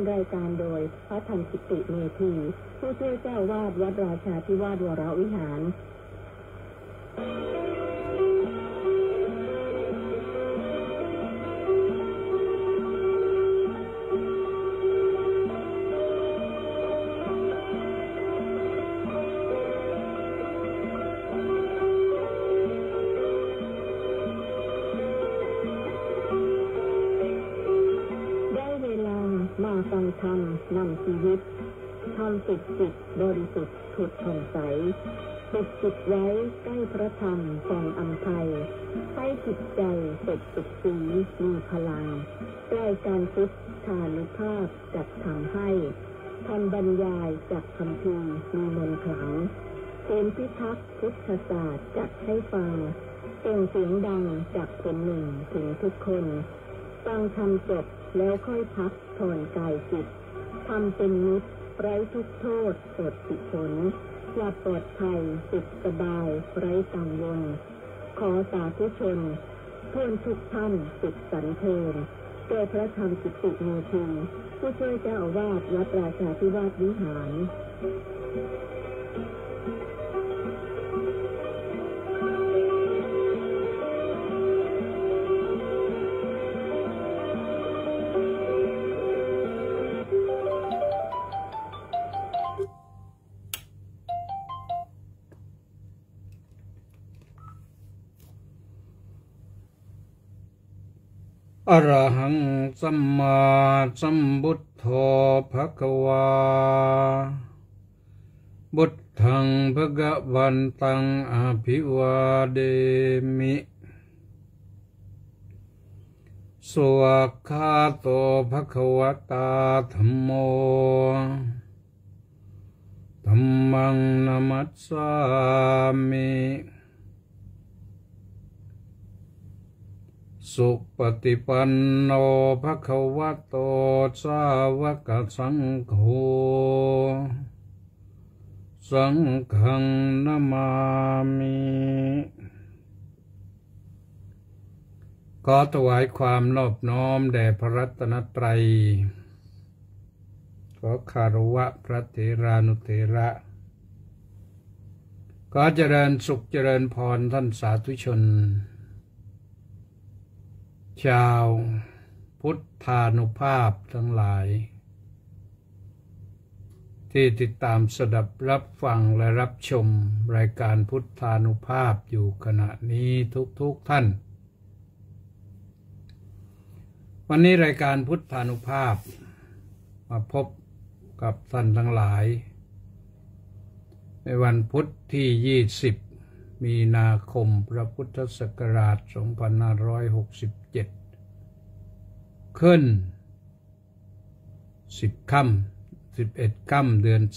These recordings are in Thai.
รายการโดยพระธรรมกิติเมธีผู้ช่วยเจ้าวาดวัดราชาธิวาสวรวิหารฟังธรรมนำชีวิตทำสุดจิตบริสุทธิ์ผุดผ่องใสฝึกจิตไว้ใกล้พระธรรมส่องอำไพให้จิตใจสดสุขสีมีพลังใกล้การพุทธานุภาพจัดทำให้ทำบรรยายจากคำพีมีมนต์ขลังเป็นพิทักษ์พุทธศาสตร์จัดให้ฟังส่งเสียงดังจากคนหนึ่งถึงทุกคนฟังธรรมจบแล้วค่อยพักผ่อนกายจิตทำเป็นมิตรไร้ทุกโทษสดสิผลหลับปลอดภัยสุขสบายไร้กังวลขอสาธุชนเพื่อนทุกท่านสุขสันเทินโดยพระธรรมกิติเมธีผู้ช่วยเจ้าอาวาสวัดราชาธิวาสวิหารอรหังสัมมาสัมพุทโธภควาบุตถังภะคะวันตังอภิวาเดมิสวากขาโตภควตาธัมโมธัมมังนัมมัสสามิสุปฏิปันโนภควโตสาวกสังโฆสังฆังนะมามิขอถวายความนอบน้อมแด่พระรัตนตรัยขอคารวะพระเถรานุเถระขอเจริญสุขเจริญพรท่านสาธุชนชาวพุทธานุภาพทั้งหลายที่ติดตามสดับรับฟังและรับชมรายการพุทธานุภาพอยู่ขณะนี้ทุกท่านวันนี้รายการพุทธานุภาพมาพบกับท่านทั้งหลายในวันพุธที่20มีนาคมพระพุทธศักราช2567ขึ้น10 ค่ำ11 ค่ำเดือน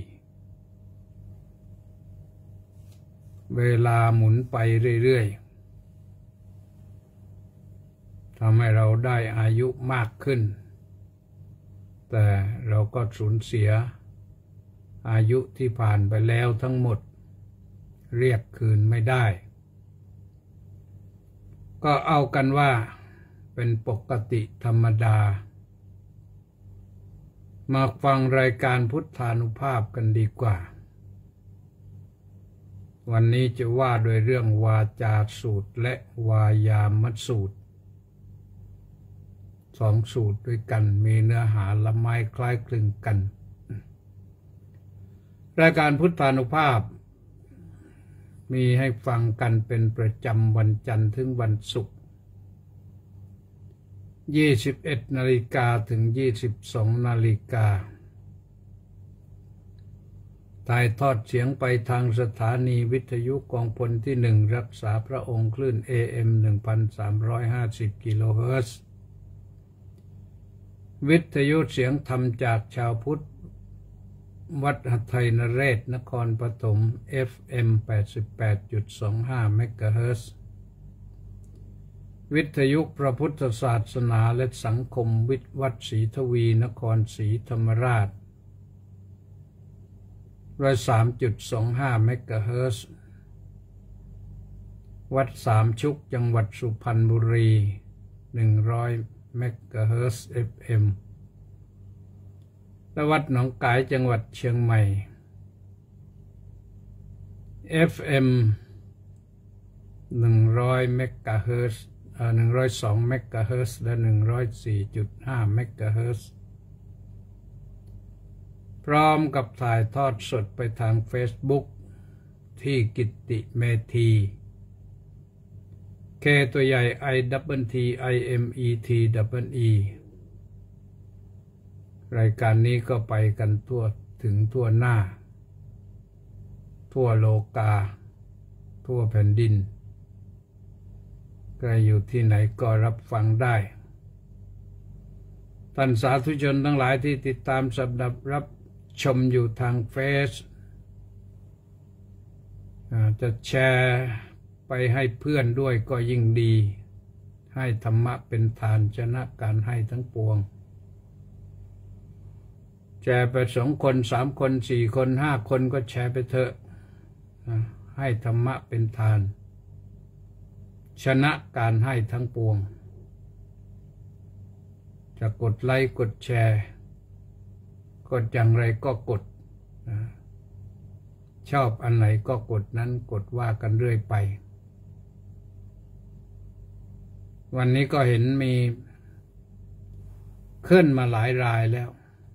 4เวลาหมุนไปเรื่อยๆทำให้เราได้อายุมากขึ้นแต่เราก็สูญเสียอายุที่ผ่านไปแล้วทั้งหมดเรียกคืนไม่ได้ก็เอากันว่าเป็นปกติธรรมดามาฟังรายการพุทธานุภาพกันดีกว่าวันนี้จะว่าโดยเรื่องวาจาสูตรและวายามสูตร2 สูตรด้วยกันมีเนื้อหาละไม้คล้ายคลึงกันรายการพุทธานุภาพมีให้ฟังกันเป็นประจำวันจันทร์ถึงวันศุกร์ 21 นาฬิกาถึง 22 นาฬิกาถ่ายทอดเสียงไปทางสถานีวิทยุกองพลที่ 1รักษาพระองค์คลื่น AM 1350 กิโลเฮิรตซ์วิทยุเสียงธรรมจากชาวพุทธวัดหัทไทยนเรศนครปฐม FM 88.25 เมกะเฮิรตซ์วิทยุพระพุทธศาสนาและสังคมวัดศรีทวีนครศรีธรรมราช 103.25 เมกะเฮิรตซ์วัดสามชุกจังหวัดสุพรรณบุรี100 เมกะเฮิรตซ์ FM และวัดหนองกายจังหวัดเชียงใหม่ FM 100 เมกะเฮิรตซ์102 เมกะเฮิรตซ์และ 104.5 เมกะเฮิรตซ์พร้อมกับถ่ายทอดสดไปทาง Facebook ที่กิตติเมธี K ตัวใหญ่ ITTIMETEE รายการนี้ก็ไปกันทั่วหน้าทั่วโลกาทั่วแผ่นดินใครอยู่ที่ไหนก็รับฟังได้ท่านสาธุชนทั้งหลายที่ติดตามสับดับรับชมอยู่ทางเฟซจะแชร์ไปให้เพื่อนด้วยก็ยิ่งดีให้ธรรมะเป็นฐานชนะการให้ทั้งปวงแชร์ไป2 คน 3 คน 4 คน 5 คนก็แชร์ไปเถอะให้ธรรมะเป็นฐานชนะการให้ทั้งปวงจะกดไลค์กดแชร์กดอย่างไรก็กดชอบอันไหนก็กดนั้นกดว่ากันเรื่อยไปวันนี้ก็เห็นมีขึ้นมาหลายรายแล้ว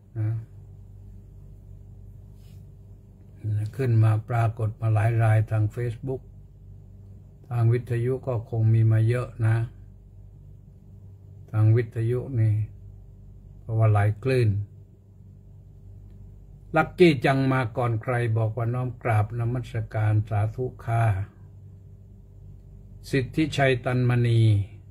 ขึ้นมาปรากฏมาหลายรายทาง Facebook ทางวิทยุก็คงมีมาเยอะนะทางวิทยุนี่เพราะว่าหลายคลื่นลักกี้จังมาก่อนใครบอกว่าน้อมกราบนมัสการสาธุค่ะสิทธิชัยตันมณี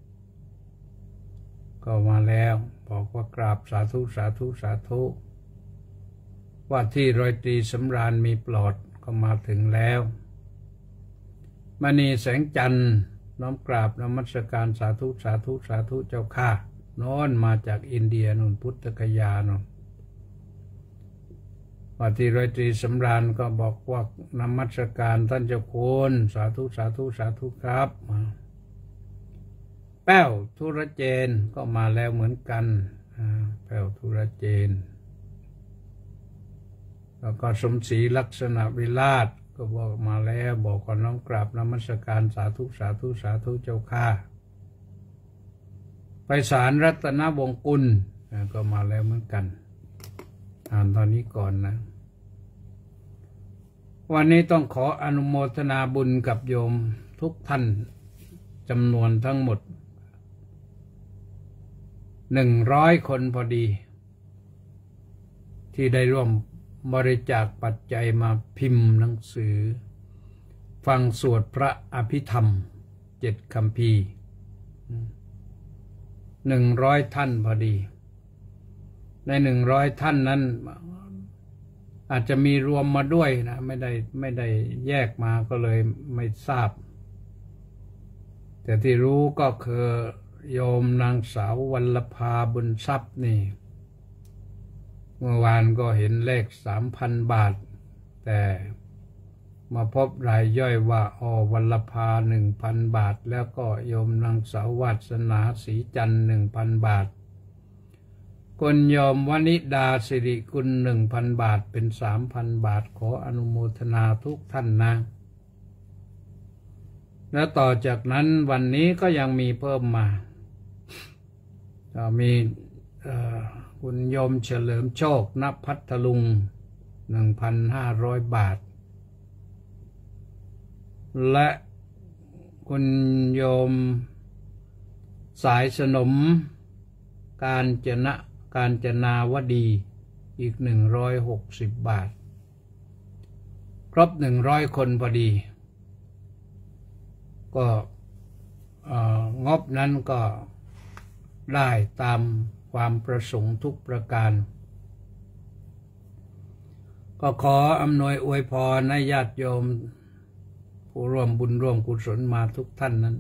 ก็มาแล้วบอกว่ากราบสาธุสาธุสาธุว่าที่ร้อยตรีสำราญมีปลอดก็มาถึงแล้วมณีแสงจันทร์น้อมกราบนมัสการสาธุสาธุสาธุเจ้าค่ะโน้นมาจากอินเดียนู่นพุทธคยาโน่นว่าที่ร้อยตรีสำราญก็บอกว่านมัสการท่านเจ้าคุณสาธุสาธุสาธุครับแป้วธุรเจนก็มาแล้วเหมือนกันแป้วธุรเจนแล้วก็สมศรีลักษณะวิราชก็บอกมาแล้วบอกก่อนน้อมกราบนมัสการสาธุสาธุสาธุเจ้าค่ะไพศาลรัตนวงศ์กุลก็มาแล้วเหมือนกันอ่านตอนนี้ก่อนนะวันนี้ต้องขออนุโมทนาบุญกับโยมทุกท่านจำนวนทั้งหมด100 คนพอดีที่ได้ร่วมบริจาคปัจจัยมาพิมพ์หนังสือฟังสวดพระอภิธรรม7 คัมภีร์100 ท่านพอดีใน100 ท่านนั้นอาจจะมีรวมมาด้วยนะไม่ได้แยกมาก็เลยไม่ทราบแต่ที่รู้ก็คือโยมนางสาววัลภาบุญทรัพย์นี่เมื่อวานก็เห็นเลข 3,000 บาทแต่มาพบรายย่อยว่าวัลภา 1,000 บาทแล้วก็โยมนางสาววาสนาศรีจันทร์ 1,000 บาทคุณโยมวนิดาสิริกุล 1,000 บาทเป็น 3,000 บาทขออนุโมทนาทุกท่านนะแล้วต่อจากนั้นวันนี้ก็ยังมีเพิ่มมามีคุณโยมเฉลิมโชคณพัทลุง 1,500 บาทและคุณโยมสายสนมการจนาวดีอีก160 บาทครบ100 คนพอดีก็งบนั้นก็ได้ตามความประสงค์ทุกประการก็ขออำนวยอวยพรให้ญาติโยมผู้ร่วมบุญร่วมกุศลมาทุกท่านนั้น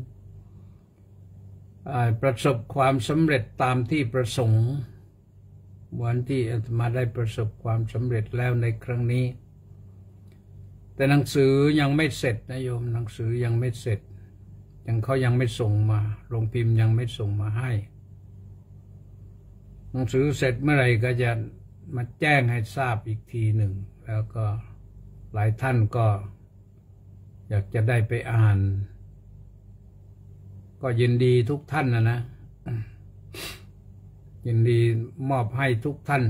ประสบความสำเร็จตามที่ประสงค์วันที่อาตมาได้ประสบความสำเร็จแล้วในครั้งนี้แต่หนังสือยังไม่เสร็จนะโยมหนังสือยังไม่เสร็จเขายังไม่ส่งมาโรงพิมพ์ยังไม่ส่งมาให้หนังสือเสร็จเมื่อไหร่ก็จะมาแจ้งให้ทราบอีกทีหนึ่งแล้วก็หลายท่านก็อยากจะได้ไปอ่านก็ยินดีทุกท่านนะยินดีมอบให้ทุกท่าน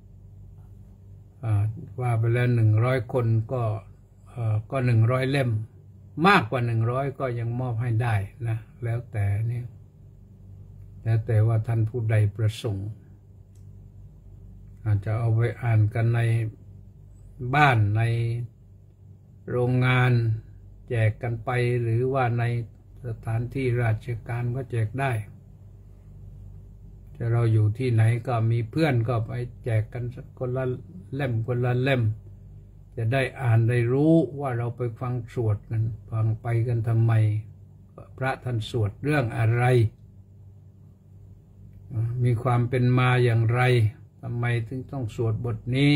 ว่าไปแล้ว100 คนก็100 เล่มมากกว่า100ก็ยังมอบให้ได้นะแล้วแต่นี่แล้วแต่ว่าท่านผู้ใดประสงค์อาจจะเอาไปอ่านกันในบ้านในโรงงานแจกกันไปหรือว่าในสถานที่ราชการก็แจกได้ถ้าเราอยู่ที่ไหนก็มีเพื่อนก็ไปแจกกันคนละเล่มคนละเล่มจะได้อ่านได้รู้ว่าเราไปฟังสวดกันฟังไปกันทำไมพระท่านสวดเรื่องอะไรมีความเป็นมาอย่างไรทำไมถึงต้องสวดบทนี้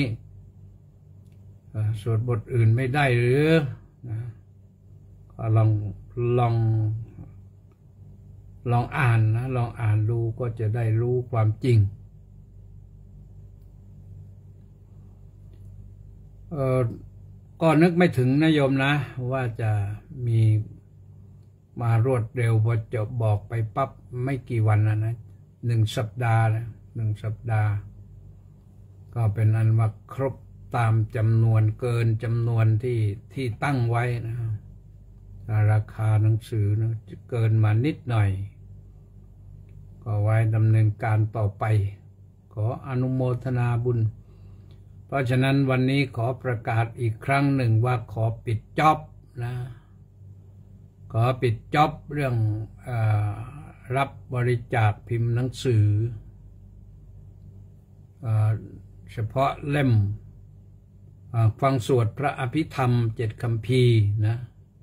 สวดบทอื่นไม่ได้หรือก็ลองอ่านนะลองอ่านดูก็จะได้รู้ความจริงก็นึกไม่ถึงนะโยมนะว่าจะมีมารวดเร็วพอจะบอกไปปั๊บไม่กี่วันนะ1 สัปดาห์นะ1 สัปดาห์ก็เป็นอันว่าครบตามจำนวนเกินจำนวนที่ตั้งไว้นะราคาหนังสือนะจะเกินมานิดหน่อยก็ไว้ดำเนินการต่อไปขออนุโมทนาบุญเพราะฉะนั้นวันนี้ขอประกาศอีกครั้งหนึ่งว่าขอปิดจ็อบนะขอปิดจ็อบเรื่องรับบริจาคพิมพ์หนังสือเฉพาะเล่มฟังสวดพระอภิธรรม7 คัมภีร์นะ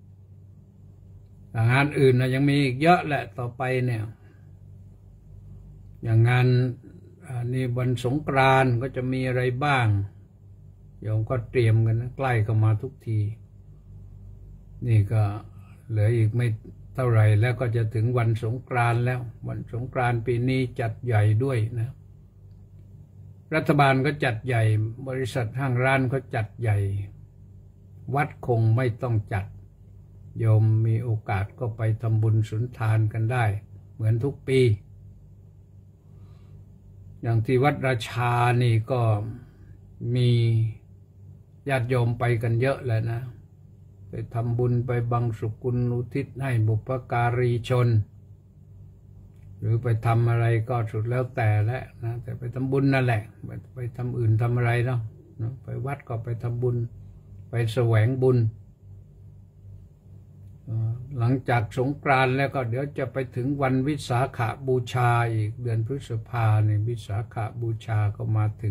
งานอื่นนะยังมีอีกเยอะแหละต่อไปเนี่ยอย่างงานนี่วันสงกรานต์ก็จะมีอะไรบ้างโยมก็เตรียมกันนะใกล้เข้ามาทุกทีนี่ก็เหลืออีกไม่เท่าไหร่แล้วก็จะถึงวันสงกรานต์แล้ววันสงกรานต์ปีนี้จัดใหญ่ด้วยนะรัฐบาลก็จัดใหญ่บริษัทห้างร้านก็จัดใหญ่วัดคงไม่ต้องจัดโยมมีโอกาสก็ไปทำบุญสุนทานกันได้เหมือนทุกปีอย่างที่วัดราชานี่ก็มีญาติโยมไปกันเยอะแหละนะไปทำบุญไปบังสุกุลอุทิศให้บุพการีชนหรือไปทำอะไรก็สุดแล้วแต่แล้วนะแต่ไปทำบุญนั่นแหละไปทำอื่นทำอะไรเนาะไปวัดก็ไปทำบุญไปแสวงบุญหลังจากสงกรานต์แล้วก็เดี๋ยวจะไปถึงวันวิสาขบูชาอีกเดือนพฤษภาเนี่ยวิสาขบูชาก็มาถึง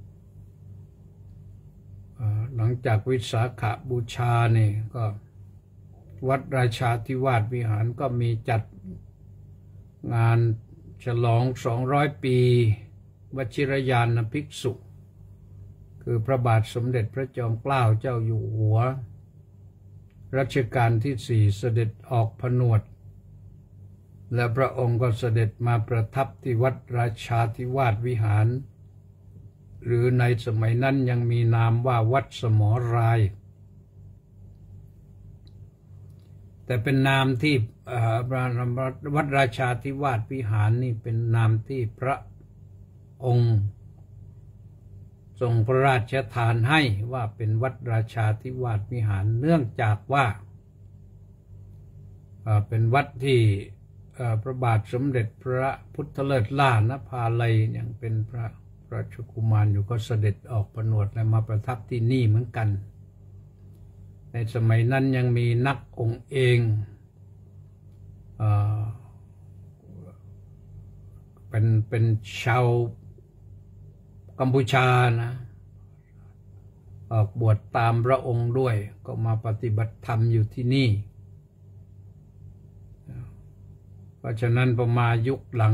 หลังจากวิสาขบูชาเนี่ยก็วัดราชาธิวาสวิหารก็มีจัดงานฉลอง200 ปีวชิรยานภิกษุคือพระบาทสมเด็จพระจอมเกล้าเจ้าอยู่หัวรัชกาลที่ 4เสด็จออกผนวดและพระองค์ก็เสด็จมาประทับที่วัดราชาธิวาสวิหารหรือในสมัยนั้นยังมีนามว่าวัดสมรายแต่เป็นนามที่วัดราชาธิวาสวิหารนี่เป็นนามที่พระองค์ทรงพระราชทานให้ว่าเป็นวัดราชาธิวาสวิหารเนื่องจากว่าเป็นวัดที่พระบาทสมเด็จพระพุทธเลิศล่านภาลัยยังเป็นพระราชกุมารอยู่ก็เสด็จออกผนวดและมาประทับที่นี่เหมือนกันในสมัยนั้นยังมีนักองค์เองเป็นชาวกัมพูชานะออกบวชตามพระองค์ด้วยก็มาปฏิบัติธรรมอยู่ที่นี่เพราะฉะนั้นพอมายุคหลัง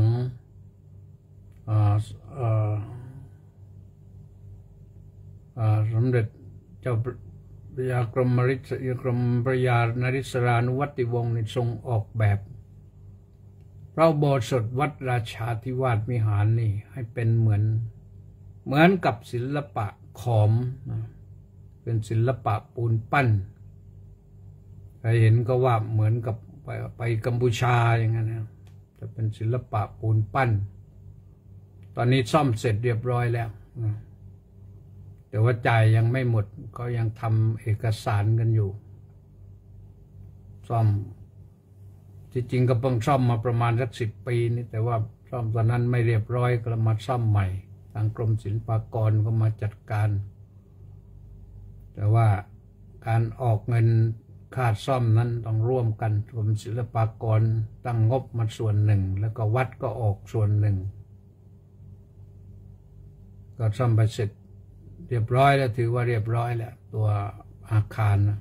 สมเด็จเจ้าพระยากรมพระยานริศรานุวัติวงศ์ทรงออกแบบพระอุโบสถวัดราชาธิวาสวิหารนี่ให้เป็นเหมือนเหมือนกับศิลปะขอมเป็นศิลปะปูนปั้นใครเห็นก็ว่าเหมือนกับไปกัมพูชาอย่างนั้นนะจะเป็นศิลปะปูนปั้นตอนนี้ซ่อมเสร็จเรียบร้อยแล้วแต่ว่าจ่ายยังไม่หมดก็ยังทำเอกสารกันอยู่ซ่อมที่จริงก็เพิ่งซ่อมมาประมาณสัก10 ปีนี่แต่ว่าซ่อมตอนนั้นไม่เรียบร้อยก็มาซ่อมใหม่ทางกรมศิลปากรก็มาจัดการแต่ว่าการออกเงินค่าซ่อมนั้นต้องร่วมกันกรมศิลปากรตั้งงบมาส่วนหนึ่งแล้วก็วัดก็ออกส่วนหนึ่งก็ซ่อมไปเสร็จเรียบร้อยแล้วถือว่าเรียบร้อยแล้วตัวอาคารนะ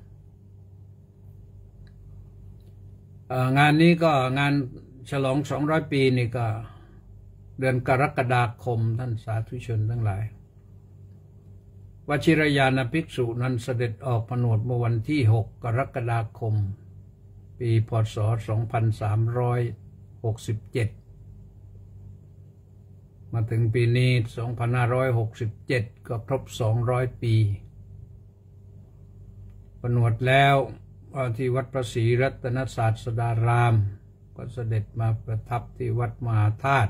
งานนี้ก็งานฉลอง200 ปีนี่ก็เดือนกรกฎาคมท่านสาธุชนทั้งหลายวชิรยานภิกษุนั้นเสด็จออกผนวดเมื่อวันที่6 กรกฎาคมปีพ.ศ. 2367มาถึงปีนี้2567ก็ครบ200 ปีผนวดแล้วที่วัดพระศรีรัตนศาสดารามก็เสด็จมาประทับที่วัดมหาธาตุ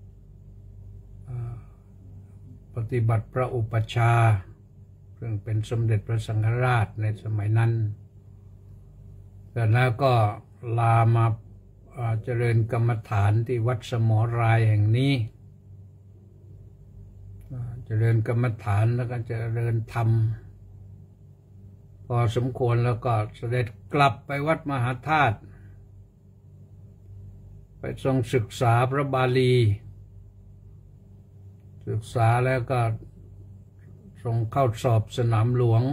ปฏิบัติพระอุปัชฌาย์ซึ่งเป็นสมเด็จพระสังฆราชในสมัยนั้นแล้วก็ลามาเจริญกรรมฐานที่วัดสมรายแห่งนี้เจริญกรรมฐานแล้วก็เจริญธรรมพอสมควรแล้วก็เสด็จกลับไปวัดมหาธาตุไปทรงศึกษาพระบาลีศึกษาแล้วก็ทรงเข้าสอบสนามหลวง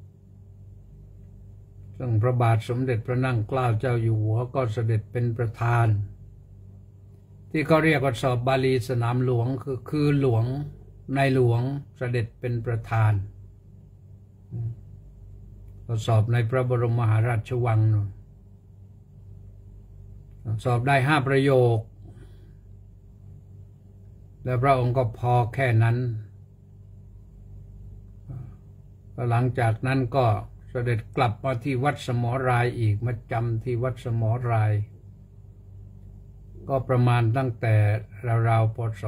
ซึ่งพระบาทสมเด็จพระนั่งเกล้าเจ้าอยู่หัวก็เสด็จเป็นประธานที่เขาเรียกว่าสอบบาลีสนามหลวงคือหลวงในหลวงเสด็จเป็นประธานสอบในพระบรมมหาราชวังสอบได้5 ประโยคแล้วพระองค์ก็พอแค่นั้นหลังจากนั้นก็เสด็จกลับมาที่วัดสมรายอีกมาจำที่วัดสมรายก็ประมาณตั้งแต่ราวๆพ.ศ.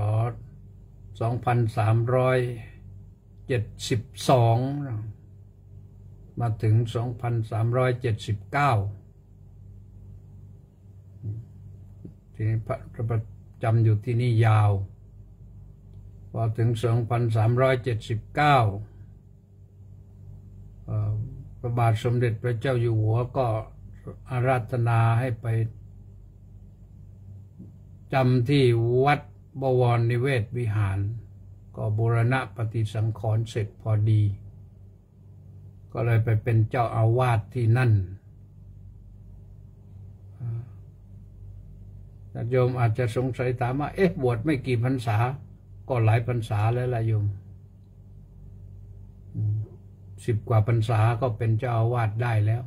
2372มาถึง2379ทีนี้ประจำอยู่ที่นี่ยาวพอถึง2379พระบาทสมเด็จพระเจ้าอยู่หัวก็อาราธนาให้ไปจำที่วัดบวรนิเวศวิหารก็บูรณะปฏิสังขรณ์เสร็จพอดีก็เลยไปเป็นเจ้าอาวาสที่นั่นโยมอาจจะสงสัยถามว่าบวชไม่กี่พรรษาก็หลายพรรษาแล้วล่ะโยม10 กว่าพรรษาก็เป็นเจ้าอาวาสได้แล้ว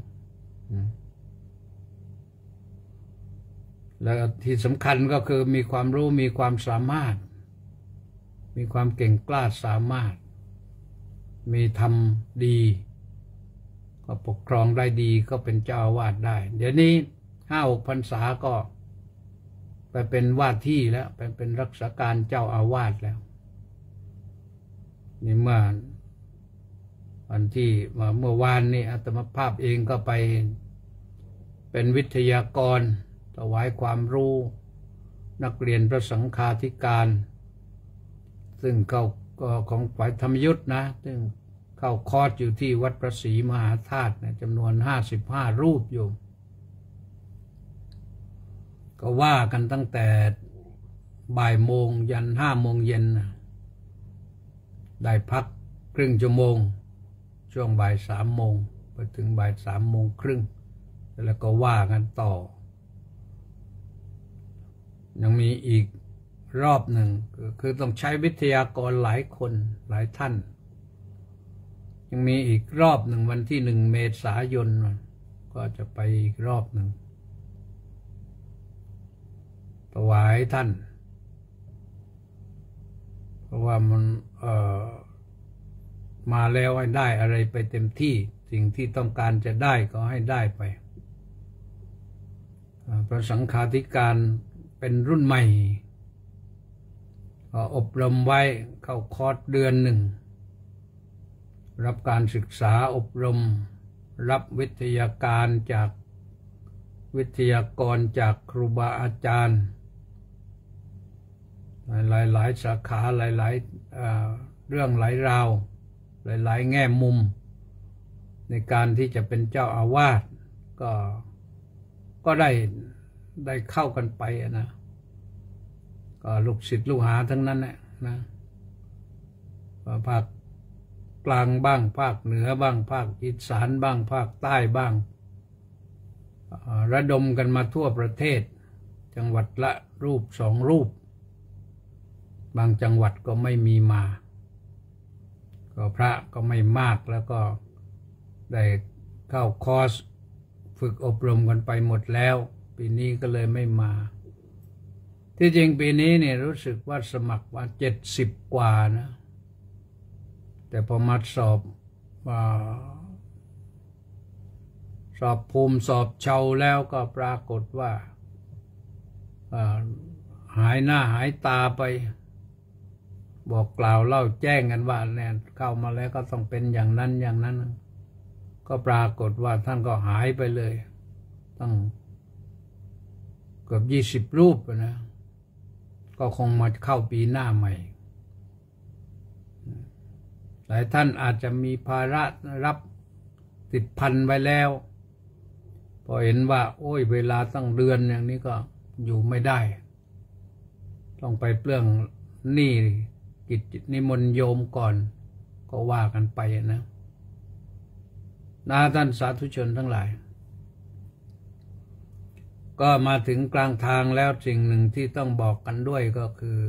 แล้วที่สำคัญก็คือมีความรู้มีความสามารถมีความเก่งกล้าสามารถมีธรรมดีก็ปกครองได้ดีก็เป็นเจ้าอาวาสได้เดี๋ยวนี้5-6 พรรษาก็ไปเป็นว่าที่แล้วไปเป็นรักษาการเจ้าอาวาสแล้วนี่เมื่อวันที่เมื่อวานนี้อาตมาภาพเองก็ไปเป็นวิทยากรถวายความรู้นักเรียนพระสังฆาธิการซึ่งเขาของฝ่ายธรรมยุทธนะซึ่งเข้าคอร์สอยู่ที่วัดพระศรีมหาธาตุจำนวน55 รูปอยู่ก็ว่ากันตั้งแต่บ่ายโมงยัน5 โมงเย็นได้พักครึ่งชั่วโมงช่วงบ่าย3 โมงไปถึงบ่าย3 โมงครึ่งแล้วก็ว่ากันต่อยังมีอีกรอบหนึ่งคือต้องใช้วิทยากรหลายคนหลายท่านยังมีอีกรอบหนึ่งวันที่1 เมษายนก็จะไปอีกรอบหนึ่งถวายท่านพเพราะว่ามันมาแล้วให้ได้อะไรไปเต็มที่สิ่งที่ต้องการจะได้ก็ให้ได้ไปพระสังฆาธิการเป็นรุ่นใหม่อบรมไว้เข้าคอร์สเดือนหนึ่งรับการศึกษาอบรมรับวิทยาการจากวิทยากรจากครูบาอาจารย์หลายสาขาหลายเรื่องหลายราวหลายแง่มุมในการที่จะเป็นเจ้าอาวาสก็ได้เข้ากันไปนะก็ลูกศิษย์ลูกหาทั้งนั้นแหละนะภาคกลางบ้างภาคเหนือบ้างภาคอีสานบ้างภาคใต้บ้างระดมกันมาทั่วประเทศจังหวัดละรูป2 รูปบางจังหวัดก็ไม่มีมาก็พระก็ไม่มากแล้วก็ได้เข้าคอร์สฝึกอบรมกันไปหมดแล้วปีนี้ก็เลยไม่มาที่จริงปีนี้เนี่ยรู้สึกว่าสมัครว่า70 กว่านะแต่พอมาสอบภูมิสอบเชาแล้วก็ปรากฏว่าหายหน้าหายตาไปบอกกล่าวเล่าแจ้งกันว่าเนี่ยเข้ามาแล้วก็ต้องเป็นอย่างนั้นอย่างนั้นก็ปรากฏว่าท่านก็หายไปเลยตั้งเกือบ20 รูปนะก็คงมาเข้าปีหน้าใหม่หลายท่านอาจจะมีภาระรับติดพันไว้แล้วพอเห็นว่าโอ้ยเวลาตั้งเดือนอย่างนี้ก็อยู่ไม่ได้ต้องไปเปลื้องหนี้กิจนิมนต์โยมก่อนก็ว่ากันไปนะท่านสาธุชนทั้งหลายก็มาถึงกลางทางแล้วสิ่งหนึ่งที่ต้องบอกกันด้วยก็คือ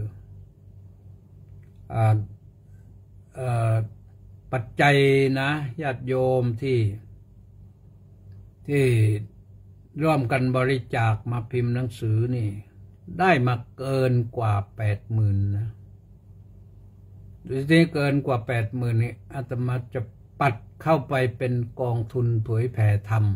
ปัจจัยนะญาติโยมที่ร่วมกันบริจาคมาพิมพ์หนังสือนี่ได้มาเกินกว่า 80,000 นะดูสิเกินกว่า 80,000 นี่อาตมาจะปัดเข้าไปเป็นกองทุนเผยแผ่ธรรม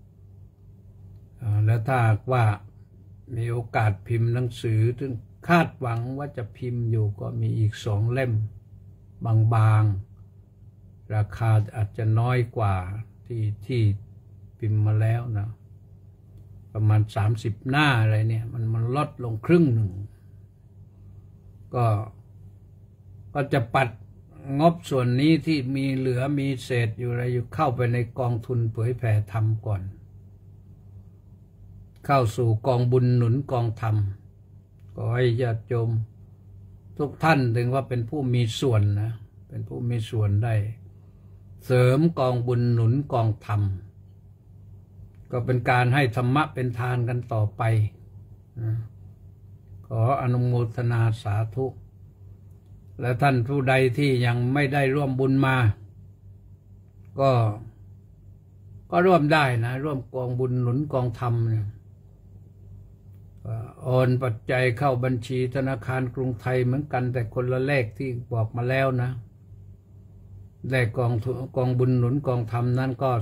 แล้วถ้าว่ามีโอกาสพิมพ์หนังสือซึ่งคาดหวังว่าจะพิมพ์อยู่ก็มีอีก2 เล่มบางๆราคาอาจจะน้อยกว่าที่พิมพ์มาแล้วนะประมาณ30 หน้าอะไรเนี่ยมันลดลงครึ่งหนึ่งก็จะปัดงบส่วนนี้ที่มีเหลือมีเศษอยู่อะไรอยู่เข้าไปในกองทุนเผยแผ่ธรรมก่อนเข้าสู่กองบุญหนุนกองธรรมก็ให้ญาติโยมทุกท่านถึงว่าเป็นผู้มีส่วนนะเป็นผู้มีส่วนได้เสริมกองบุญหนุนกองธรรมก็เป็นการให้ธรรมะเป็นทานกันต่อไปนะขออนุโมทนาสาธุและท่านผู้ใดที่ยังไม่ได้ร่วมบุญมาก็ร่วมได้นะร่วมกองบุญหนุนกองธรรมเนี่ยโอนปัจจัยเข้าบัญชีธนาคารกรุงไทยเหมือนกันแต่คนละเลขที่บอกมาแล้วนะเลขกองบุญหนุนกองธรรมนั้นก็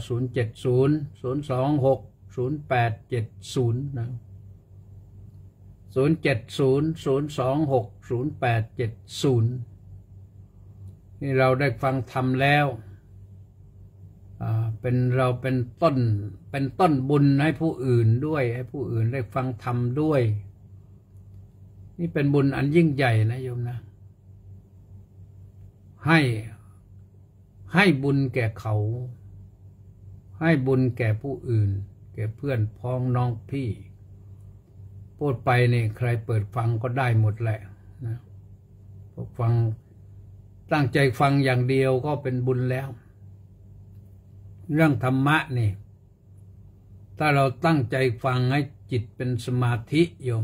070-026-0870นะ070-026-0870นี่เราได้ฟังธรรมแล้วเราเป็นต้นบุญให้ผู้อื่นด้วยให้ผู้อื่นได้ฟังธรรมด้วยนี่เป็นบุญอันยิ่งใหญ่นะโยมนะให้บุญแก่เขาให้บุญแก่ผู้อื่นแก่เพื่อนพ้องน้องพี่พูดไปนี่ใครเปิดฟังก็ได้หมดแหละนะฟังตั้งใจฟังอย่างเดียวก็เป็นบุญแล้วเรื่องธรรมะนี่ถ้าเราตั้งใจฟังให้จิตเป็นสมาธิโยม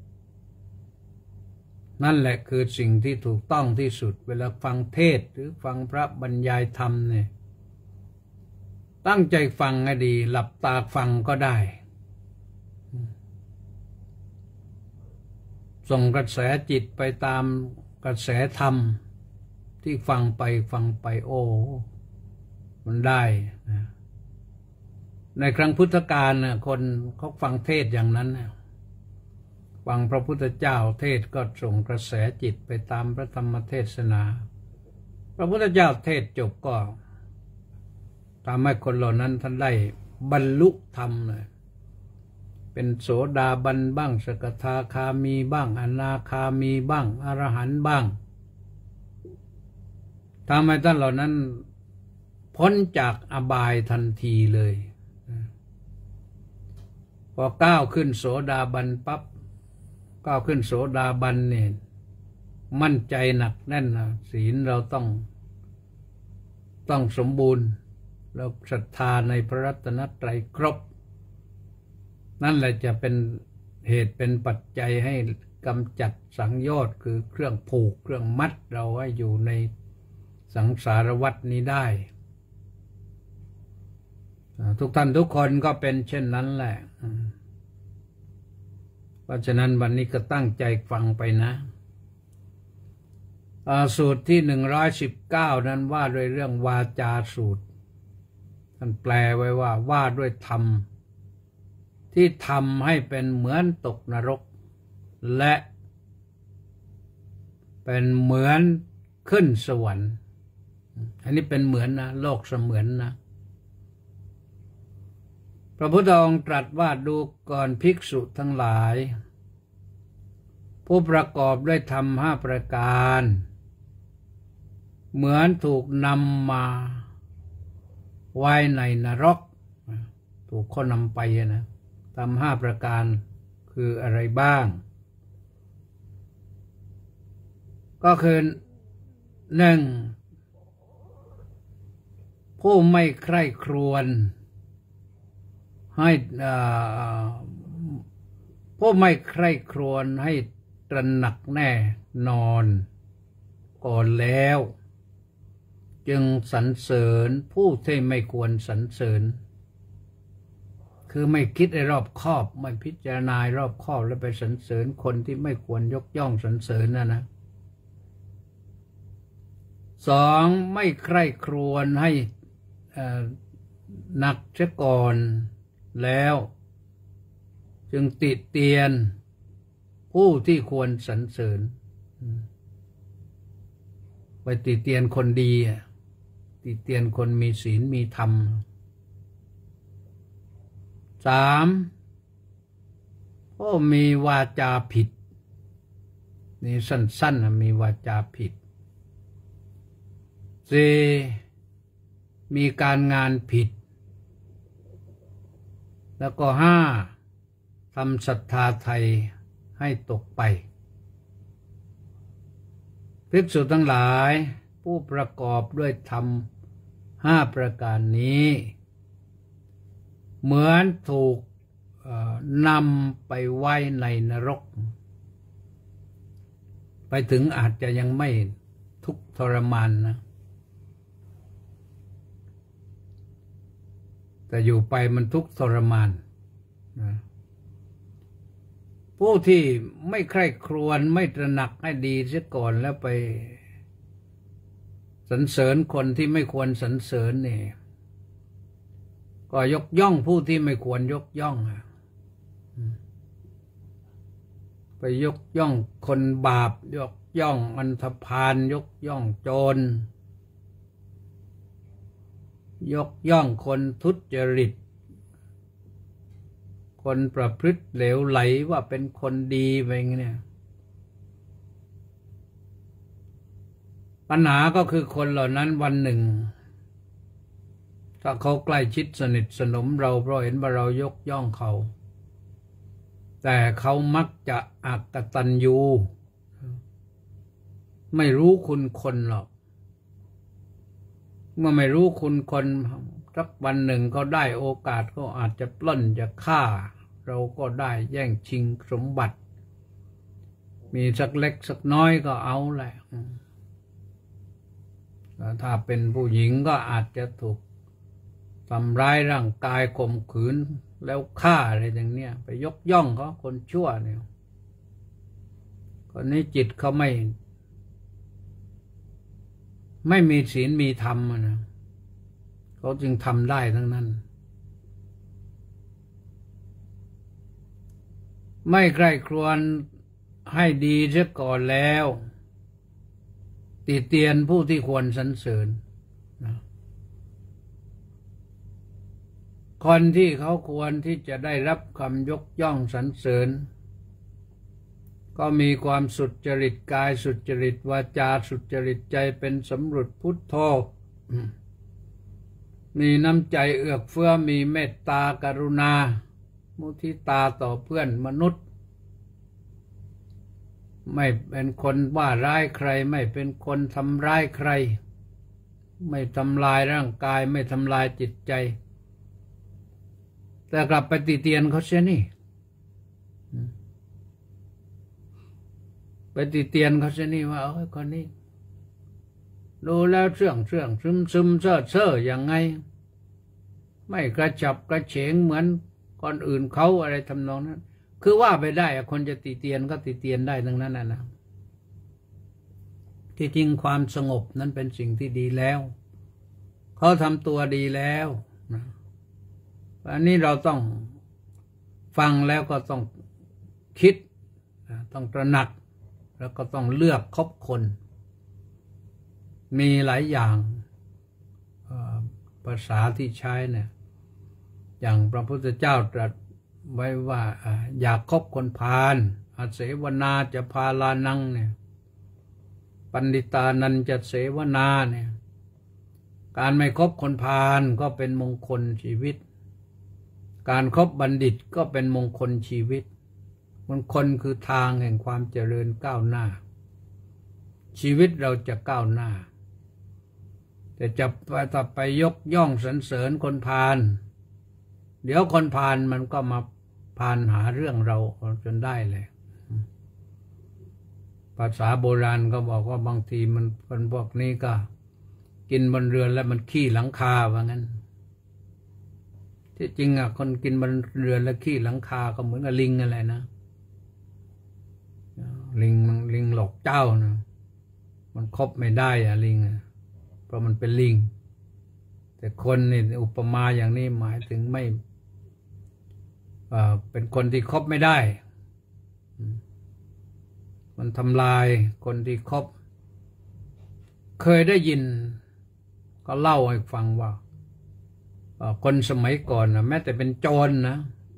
นั่นแหละคือสิ่งที่ถูกต้องที่สุดเวลาฟังเทศน์หรือฟังพระบรรยายธรรมเนี่ยตั้งใจฟังให้ดีหลับตาฟังก็ได้ส่งกระแสจิตไปตามกระแสธรรมที่ฟังไปโอ้มันได้นะในครั้งพุทธกาลน่ะคนเขาฟังเทศอย่างนั้นนะฟังพระพุทธเจ้าเทศก็ส่งกระแสจิตไปตามพระธรรมเทศนาพระพุทธเจ้าเทศจบก็ทำให้คนเหล่านั้นท่านได้บรรลุธรรมเลยเป็นโสดาบันบ้างสกทาคามีบ้างอนาคามีบ้างอรหันต์บ้างทำให้ท่านเหล่านั้นพ้นจากอบายทันทีเลยพอก้าวขึ้นโสดาบันปั๊บก้าวขึ้นโสดาบันเนี่ยมั่นใจหนักแน่นนะศีลเราต้องสมบูรณ์เราศรัทธาในพระรัตนตรัยครบนั่นแหละจะเป็นเหตุเป็นปัจจัยให้กำจัดสังโยชน์คือเครื่องผูกเครื่องมัดเราให้อยู่ในสังสารวัฏนี้ได้ทุกท่านทุกคนก็เป็นเช่นนั้นแหละเพราะฉะนั้นวันนี้ก็ตั้งใจฟังไปนะสูตรที่119นั้นว่าด้วยเรื่องวาจาสูตรท่านแปลไว้ว่าด้วยธรรมที่ทำให้เป็นเหมือนตกนรกและเป็นเหมือนขึ้นสวรรค์อันนี้เป็นเหมือนนะโลกเสมือนนะพระพุทธองค์ตรัสว่าดูก่อนภิกษุทั้งหลายผู้ประกอบด้วยธรรม5ประการเหมือนถูกนำมาไว้ในนรกถูกคนนำไปนะธรรม5ประการคืออะไรบ้างก็คือ 1. ผู้ไม่ใคร่ครวญให้ผู้ไม่ใคร่ครวญให้ตระหนักแน่นอนก่อนแล้วจึงสรรเสริญผู้ที่ไม่ควรสรรเสริญคือไม่คิดให้รอบคอบไม่พิจารณารอบคอบแล้วไปสรรเสริญคนที่ไม่ควรยกย่องสรรเสริญนะ 2. ไม่ใคร่ครวญให้หนักเสียก่อนแล้วจึงติเตียนผู้ที่ควรสรรเสริญไปติเตียนคนดีติเตียนคนมีศีลมีธรรม 3. ผู้มีวาจาผิดนี่สั้นๆมีวาจาผิด 4. มีการงานผิดแล้วก็ 5. ทำศรัทธาไทยให้ตกไปภิกษุทั้งหลายผู้ประกอบด้วยธรรม5ประการนี้เหมือนถูกนำไปไว้ในนรกไปถึงอาจจะยังไม่ทุกข์ทรมานนะแต่อยู่ไปมันทุกข์ทรมานนะผู้ที่ไม่ใคร่ครวญไม่ตระหนักให้ดีเสียก่อนแล้วไปสรรเสริญคนที่ไม่ควรสรรเสริญนี่ก็ยกย่องผู้ที่ไม่ควรยกย่องไปยกย่องคนบาปยกย่องอันธพาลยกย่องโจรยกย่องคนทุจริตคนประพฤติเหลวไหลว่าเป็นคนดีไปอย่างนี้ปัญหาก็คือคนเหล่านั้นวันหนึ่งถ้าเขาใกล้ชิดสนิทสนมเราเพราะเห็นว่าเรายกย่องเขาแต่เขามักจะอกตัญญูไม่รู้คุณคนหรอกเมื่อไม่รู้คุณคนสักวันหนึ่งเขาได้โอกาสเขาอาจจะปล้นจะฆ่าเราก็ได้แย่งชิงสมบัติมีสักเล็กสักน้อยก็เอาแหละถ้าเป็นผู้หญิงก็อาจจะถูกทำร้ายร่างกายข่มขืนแล้วฆ่าอะไรอย่างเนี้ยไปยกย่องเขาคนชั่วเนี่ยคนนี้จิตเขาไม่มีศีลมีธรรมนะเขาจึงทำได้ทั้งนั้นไม่ใคร่ครวญให้ดีเสียก่อนแล้วติเตียนผู้ที่ควรสรรเสริญนะคนที่เขาควรที่จะได้รับคำยกย่องสรรเสริญก็มีความสุจริตกายสุจริตวาจาสุจริตใจเป็นสำรุดพุทโธมีน้ำใจเอื้อเฟื้อมีเมตตากรุณามุทิตาต่อเพื่อนมนุษย์ไม่เป็นคนว่าร้ายใครไม่เป็นคนทำร้ายใครไม่ทำลายร่างกายไม่ทำลายจิตใจแต่กลับไปติเตียนเขาเสียนี่ไปติเตียนเขาเสียนี่ว่าคนนี้ดูแล้วเสื่องซึมเซ่ออย่างไงไม่กระฉับกระเฉงเหมือนคนอื่นเขาอะไรทำนองนั้นคือว่าไปได้คนจะติเตียนก็ติเตียนได้ทั้งนั้นนะที่จริงความสงบนั้นเป็นสิ่งที่ดีแล้วเขาทำตัวดีแล้วนะอันนี้เราต้องฟังแล้วก็ต้องคิดต้องตระหนักแล้วก็ต้องเลือกคบคนมีหลายอย่างภาษาที่ใช้เนี่ยอย่างพระพุทธเจ้าตรัสไว้ว่าอยากคบคนพาลอาเสวนาจะพาลานังเนี่ยปันดิตานันจะเสวนาเนี่ยการไม่คบคนพาลก็เป็นมงคลชีวิตการคบบัณฑิตก็เป็นมงคลชีวิตมงคลคือทางแห่งความเจริญก้าวหน้าชีวิตเราจะก้าวหน้าแต่จะไปยกย่องสรรเสริญคนพาลเดี๋ยวคนพาลมันก็มาพาลหาเรื่องเราจนได้เลยภาษาโบราณก็บอกว่าบางทีมันคนพวกนี้ก็กินบนเรือนแล้วมันขี้หลังคาว่างั้นที่จริงคนกินบนเรือนแล้วขี้หลังคาก็เหมือนกับลิงอะไรนะลิงหลอกเจ้านะมันคบไม่ได้ลิงเพราะมันเป็นลิงแต่คนนี่อุปมาอย่างนี้หมายถึงไม่เป็นคนที่คบไม่ได้มันทำลายคนที่คบเคยได้ยินก็เล่าให้ฟังว่าคนสมัยก่อนนะแม้แต่เป็นโจรนะ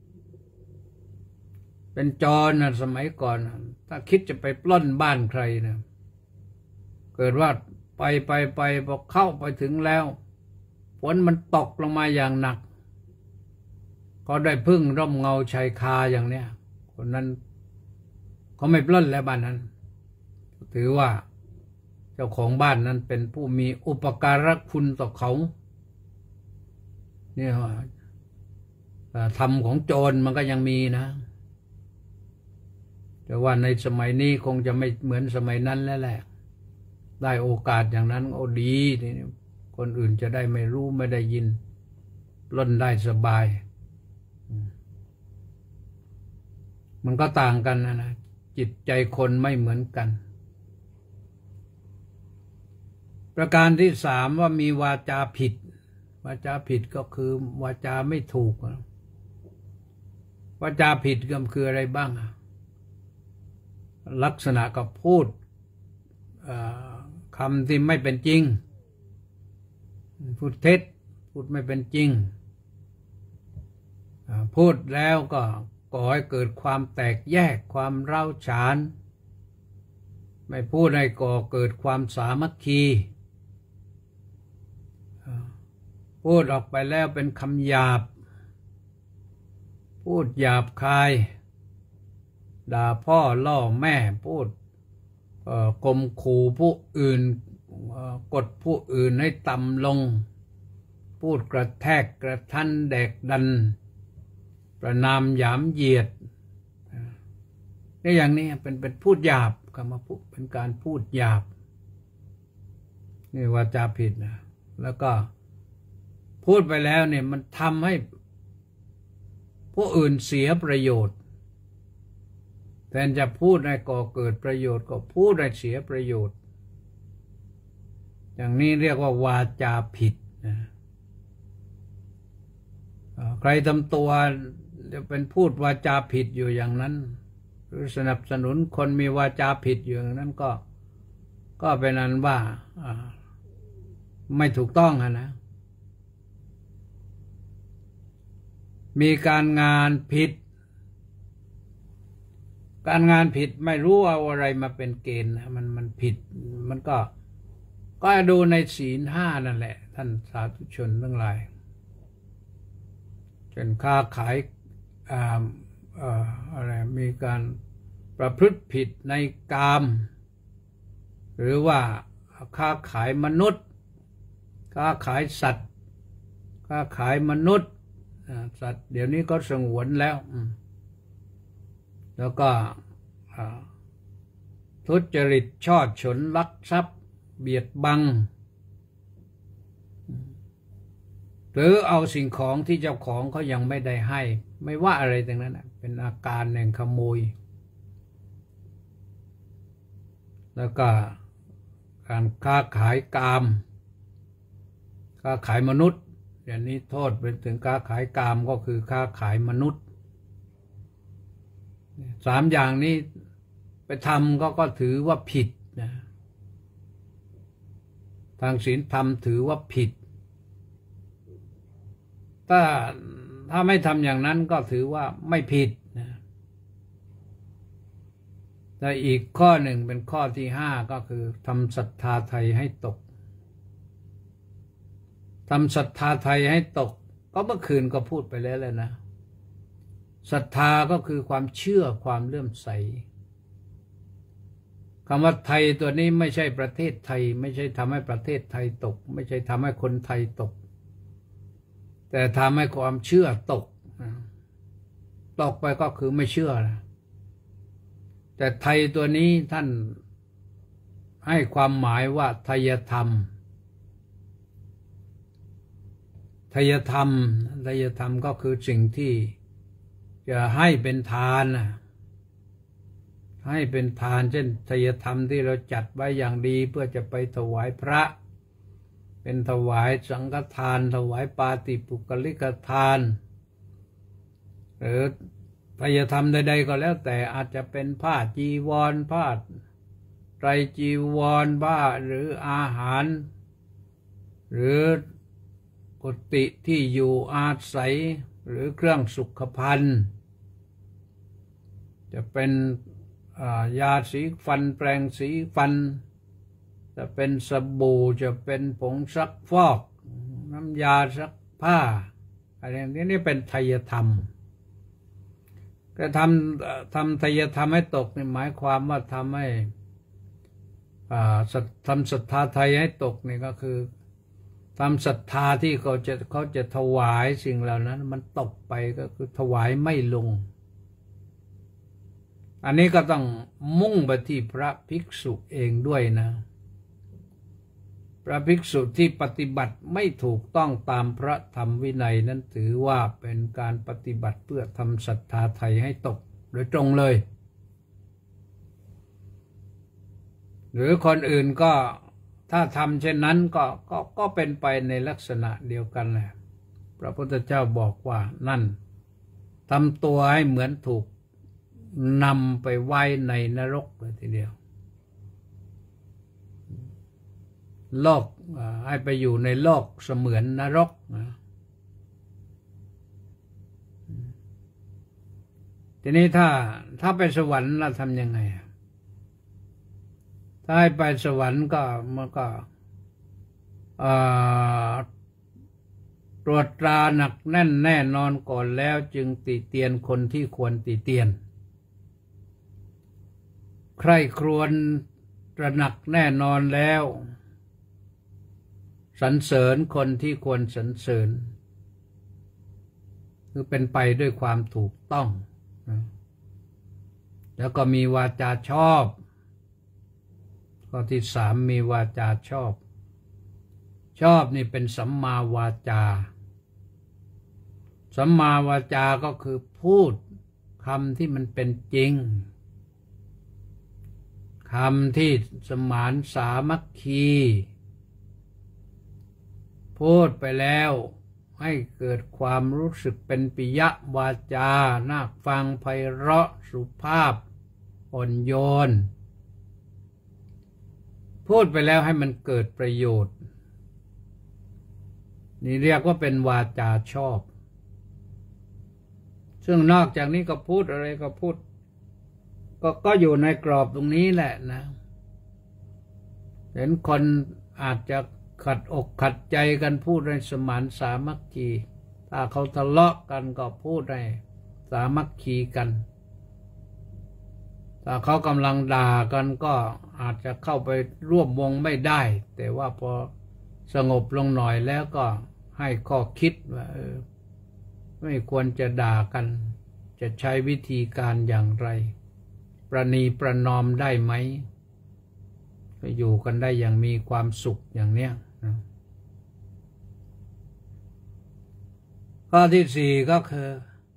เป็นโจรนะสมัยก่อนถ้าคิดจะไปปล้นบ้านใครนะเกิดว่าไปพอเข้าไปถึงแล้วฝนมันตกลงมาอย่างหนักก็ได้พึ่งร่มเงาชายคาอย่างเนี้ยคนนั้นเขาไม่ปล้นแล้วบ้านนั้นถือว่าเจ้าของบ้านนั้นเป็นผู้มีอุปการะคุณต่อเขาเนี่ยว่าธรรมของโจรมันก็ยังมีนะแต่ว่าในสมัยนี้คงจะไม่เหมือนสมัยนั้นแล้วแหละได้โอกาสอย่างนั้นโอ้ดีนี่คนอื่นจะได้ไม่รู้ไม่ได้ยินปล้นได้สบายมันก็ต่างกันนะจิตใจคนไม่เหมือนกันประการที่สามว่ามีวาจาผิดวาจาผิดก็คือวาจาไม่ถูกวาจาผิดก็คืออะไรบ้างลักษณะกับพูดคำที่ไม่เป็นจริงพูดเท็จพูดไม่เป็นจริงพูดแล้วก็ก่อให้เกิดความแตกแยกความร้าวฉานไม่พูดให้ก่อเกิดความสามัคคีพูดออกไปแล้วเป็นคำหยาบพูดหยาบคายด่าพ่อล่อแม่พูดข่มขู่ผู้อื่นกดผู้อื่นให้ต่ำลงพูดกระแทกกระทันแดกดันประนามหยามเหยียดนี่อย่างนี้เป็นพูดหยาบคำว่าพูดเป็นการพูดหยาบนี่วาจาผิดนะแล้วก็พูดไปแล้วเนี่ยมันทำให้ผู้อื่นเสียประโยชน์แทนจะพูดให้ก่อเกิดประโยชน์ก็พูดให้เสียประโยชน์ออย่างนี้เรียกว่าวาจาผิดนะใครทำตัวจะเป็นพูดวาจาผิดอยู่อย่างนั้นหรือสนับสนุนคนมีวาจาผิดอยู่อย่างนั้นก็เป็นอันว่าไม่ถูกต้องนะมีการงานผิดไม่รู้เอาอะไรมาเป็นเกณฑ์มันผิดมันก็ดูในศีลห้านั่นแหละท่านสาธุชนทั้งหลายเช่นค้าขายอะไรมีการประพฤติผิดในกามหรือว่าค้าขายมนุษย์ค้าขายสัตว์ค้าขายมนุษย์สัตว์เดี๋ยวนี้ก็สงวนแล้วก็ทุจริตช่อฉนลักทรัพย์เบียดบังหรือเอาสิ่งของที่เจ้าของเขายังไม่ได้ให้ไม่ว่าอะไรทั้งนั้นเป็นอาการแห่งขโมยแล้วก็การค้าขายกามค้าขายมนุษย์อย่างนี้โทษเป็นถึงค้าขายกามก็คือค้าขายมนุษย์สามอย่างนี้ไปทำก็ถือว่าผิดนะทางศีลธรรมถือว่าผิดถ้าไม่ทำอย่างนั้นก็ถือว่าไม่ผิดนะแต่อีกข้อหนึ่งเป็นข้อที่5ก็คือทำศรัทธาไทยให้ตกทำศรัทธาไทยให้ตกก็เมื่อคืนก็พูดไปแล้วนะศรัทธาก็คือความเชื่อความเลื่อมใสคำว่าไทยตัวนี้ไม่ใช่ประเทศไทยไม่ใช่ทำให้ประเทศไทยตกไม่ใช่ทำให้คนไทยตกแต่ทำให้ความเชื่อตกไปก็คือไม่เชื่อนะแต่ไทยตัวนี้ท่านให้ความหมายว่าไทยธรรมก็คือสิ่งที่จะให้เป็นทานให้เป็นทานเช่นไทยธรรมที่เราจัดไว้อย่างดีเพื่อจะไปถวายพระเป็นถวายสังฆทานถวายปาติปุกลิกทานหรือไทยธรรมใดๆก็แล้วแต่อาจจะเป็นผ้าจีวรผ้าไตรจีวรบ้าหรืออาหารหรือกุฏิที่อยู่อาศัยหรือเครื่องสุขภัณฑ์จะเป็นยาสีฟันแปรงสีฟันจะเป็นสบู่จะเป็นผงซักฟอกน้ำยาซักผ้าอะไรอย่างนี้นี่เป็นไทยธรรมก็ทำไทยธรรมให้ตกนี่หมายความว่าทำให้ทำศรัทธาไทยให้ตกนี่ก็คือทำศรัทธาที่เขาจะถวายสิ่งเหล่านั้นมันตกไปก็คือถวายไม่ลงอันนี้ก็ต้องมุ่งไปที่พระภิกษุเองด้วยนะพระภิกษุที่ปฏิบัติไม่ถูกต้องตามพระธรรมวินัยนั้นถือว่าเป็นการปฏิบัติเพื่อทำศรัทธาไทยให้ตกโดยตรงเลยหรือคนอื่นก็ถ้าทำเช่นนั้นก็เป็นไปในลักษณะเดียวกันแหละพระพุทธเจ้าบอกว่านั่นทำตัวให้เหมือนถูกนำไปไว้ในนรกเลยทีเดียวโลกให้ไปอยู่ในโลกเสมือนนรกนะทีนี้ถ้าไปสวรรค์เราทำยังไงถ้าให้ไปสวรรค์ก็มันก็ตรวจตราหนักแน่นแน่นอนก่อนแล้วจึงติเตียนคนที่ควรติเตียนใครครวญตระหนักแน่นอนแล้วสรรเสริญคนที่ควรสรรเสริญคือเป็นไปด้วยความถูกต้องแล้วก็มีวาจาชอบข้อที่3มีวาจาชอบนี่เป็นสัมมาวาจาสัมมาวาจาก็คือพูดคำที่มันเป็นจริงคำที่สมานสามัคคีพูดไปแล้วให้เกิดความรู้สึกเป็นปิยวาจาน่าฟังไพเราะสุภาพอ่อนโยนพูดไปแล้วให้มันเกิดประโยชน์นี่เรียกว่าเป็นวาจาชอบซึ่งนอกจากนี้ก็พูดอะไรก็พูดก็อยู่ในกรอบตรงนี้แหละนะเห็นคนอาจจะขัดอกขัดใจกันพูดในสมานสามัคคีถ้าเขาทะเลาะกันก็พูดในสามัคคีกันถ้าเขากำลังด่ากันก็อาจจะเข้าไปร่วมวงไม่ได้แต่ว่าพอสงบลงหน่อยแล้วก็ให้ข้อคิดว่าไม่ควรจะด่ากันจะใช้วิธีการอย่างไรประนีประนอมได้ไหมก็อยู่กันได้อย่างมีความสุขอย่างเนี้ยข้อที่สี่ก็คือ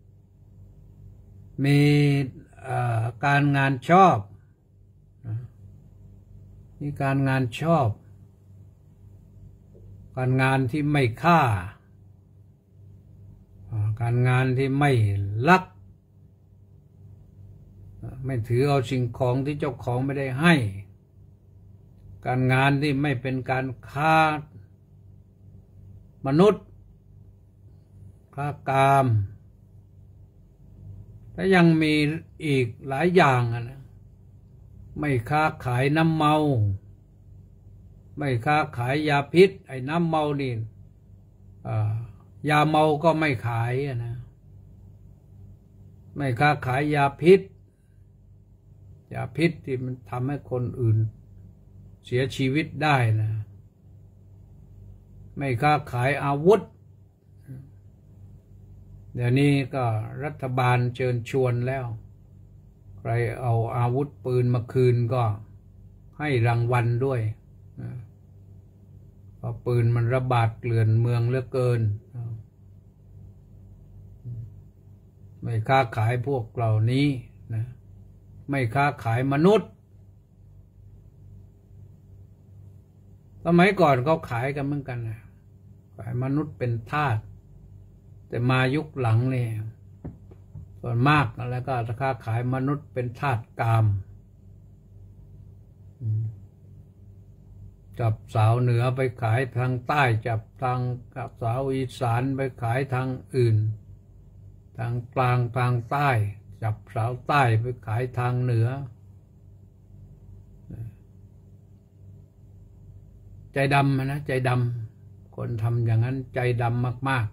มีการงานชอบมีการงานชอบการงานที่ไม่ฆ่าการงานที่ไม่ลักไม่ถือเอาสิ่งของที่เจ้าของไม่ได้ให้การงานที่ไม่เป็นการฆ่ามนุษย์ฆ่ากามและยังมีอีกหลายอย่างนะไม่ค้าขายน้ำเมาไม่ค้าขายยาพิษไอ้น้ำเมานี่ยาเมาก็ไม่ขายนะไม่ค้าขายยาพิษที่มันทำให้คนอื่นเสียชีวิตได้นะไม่ค้าขายอาวุธเดี๋ยวนี้ก็รัฐบาลเชิญชวนแล้วใครเอาอาวุธปืนมาคืนก็ให้รางวัลด้วยเพราะปืนมันระบาดเกลื่อนเมืองเหลือเกินไม่ค้าขายพวกเหล่านี้นะไม่ค้าขายมนุษย์สมัยก่อนเขาขายกันเหมือนกันนะขายมนุษย์เป็นทาสแต่มายุคหลังเนี่ยส่วนมากแล้วก็ค้าขายมนุษย์เป็นทาสกามจับสาวเหนือไปขายทางใต้จับทางกับสาวอีสานไปขายทางอื่นทางกลางทางใต้จับสาวใต้ไปขายทางเหนือใจดำนะใจดำคนทำอย่างนั้นใจดำมาก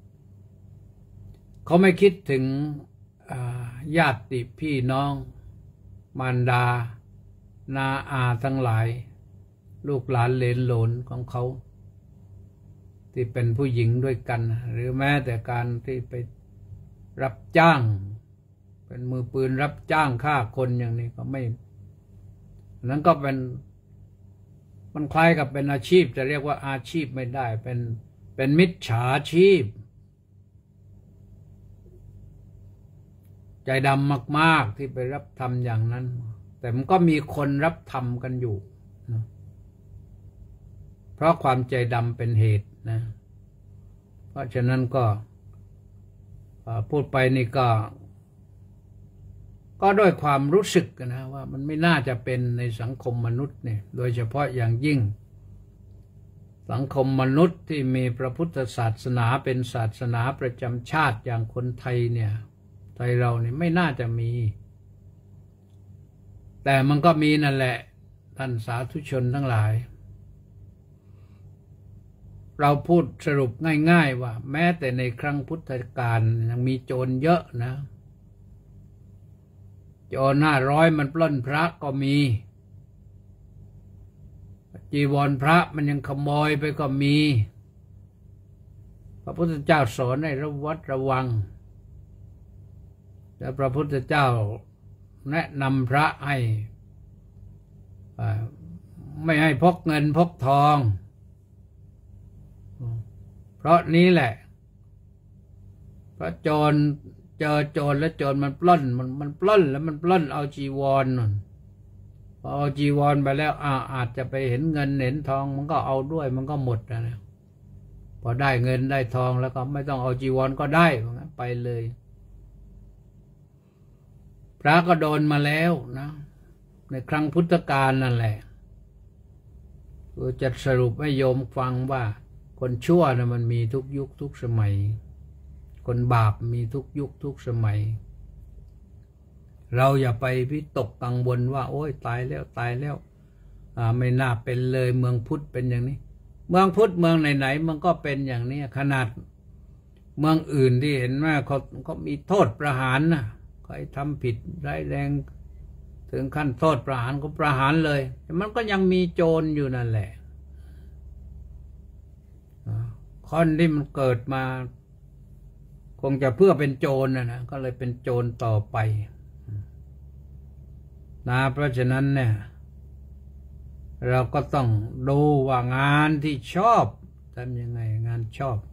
ๆเขาไม่คิดถึงญาติพี่น้องมารดานาอาทั้งหลายลูกหลานเหลนโหลนของเขาที่เป็นผู้หญิงด้วยกันหรือแม้แต่การที่ไปรับจ้างเป็นมือปืนรับจ้างฆ่าคนอย่างนี้ก็ไม่นั้นก็มันคล้ายกับเป็นอาชีพจะเรียกว่าอาชีพไม่ได้เป็นมิจฉาชีพใจดำมากๆที่ไปรับทำอย่างนั้นแต่มันก็มีคนรับทำกันอยู่นะเพราะความใจดำเป็นเหตุนะเพราะฉะนั้นก็พูดไปนี่ก็ด้วยความรู้สึกนะว่ามันไม่น่าจะเป็นในสังคมมนุษย์เนี่ยโดยเฉพาะอย่างยิ่งสังคมมนุษย์ที่มีพระพุทธศาสนาเป็นศาสนาประจำชาติอย่างคนไทยเนี่ยไทยเราเนี่ยไม่น่าจะมีแต่มันก็มีนั่นแหละท่านสาธุชนทั้งหลายเราพูดสรุปง่ายๆว่าแม้แต่ในครั้งพุทธกาลยังมีโจรเยอะนะโจร500มันปล้นพระก็มีจีวรพระมันยังขโมยไปก็มีพระพุทธเจ้าสอนให้ระวัดระวังและพระพุทธเจ้าแนะนำพระให้ไม่ให้พกเงินพกทองเพราะนี้แหละพระโจรเจอโจรแล้วโจรมันปล้นมันปล้นแล้วมันปล้นเอาจีวรนั่นพอเอาจีวรไปแล้วอาจจะไปเห็นเงินเห็นทองมันก็เอาด้วยมันก็หมดนะพอได้เงินได้ทองแล้วก็ไม่ต้องเอาจีวรก็ได้เพราะงั้นไปเลยพระก็โดนมาแล้วนะในครั้งพุทธกาลนั่นแหละจะสรุปให้โยมฟังว่าคนชั่วนะมันมีทุกยุคทุกสมัยคนบาปมีทุกยุคทุกสมัยเราอย่าไปวิตกกังวลว่าโอ๊ยตายแล้วตายแล้วไม่น่าเป็นเลยเมืองพุทธเป็นอย่างนี้เมืองพุทธเมืองไหนๆมันก็เป็นอย่างนี้ขนาดเมืองอื่นที่เห็นว่าเขามีโทษประหารนะใครทำผิดร้ายแรงถึงขั้นโทษประหารก็ประหารเลยแต่มันก็ยังมีโจรอยู่นั่นแหละคนที่มันเกิดมาคงจะเพื่อเป็นโจรนะก็เลยเป็นโจรต่อไปนะเพราะฉะนั้นเนี่ยเราก็ต้องดูว่างานที่ชอบทำยังไงงานชอบ